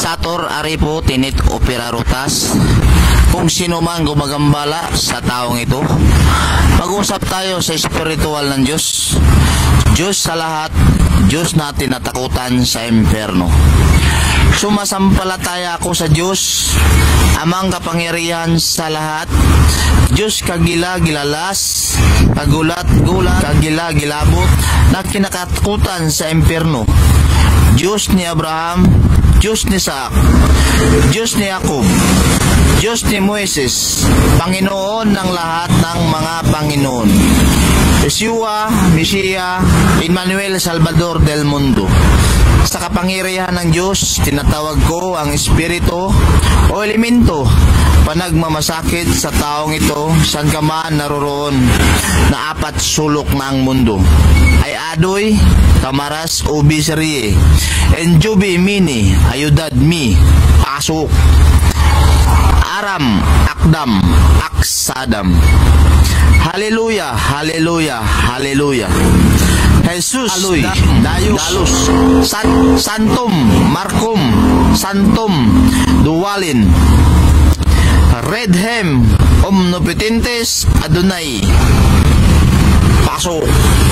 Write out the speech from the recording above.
Sator aripo tinit opera rutas. Kung sino man gumagambala sa taong ito, mag-usap tayo sa espiritual ng Diyos. Diyos sa lahat, Diyos na tinatakutan sa impyerno. Sumasampalataya ako sa Diyos, amang kapangyarihan sa lahat, Diyos kagila-gilalas, kagulat-gulat, kagila-gilabot, na kinakatakutan sa impyerno. Diyos ni Abraham, Diyos ni Isaac, Diyos ni Jacob, Diyos ni Moises, Panginoon ng lahat ng mga Panginoon. Yeshua, Mesiya, Emmanuel, Salvador del Mundo. Sa kapangyarihan ng Diyos, tinatawag ko ang espiritu o elemento panagmamasakit sa taong ito saan ka man naroroon na apat sulok na ang mundo. Ay adoy, kamaras o biserie, enjubi mini, ayudad mi, pasok, aram, akdam, aksadam. Haleluya, haleluya, haleluya. Jesus, aloy, dayos, santum, markum, santum, duwalin, redhem, omnipotentes, Adonai. Pasok.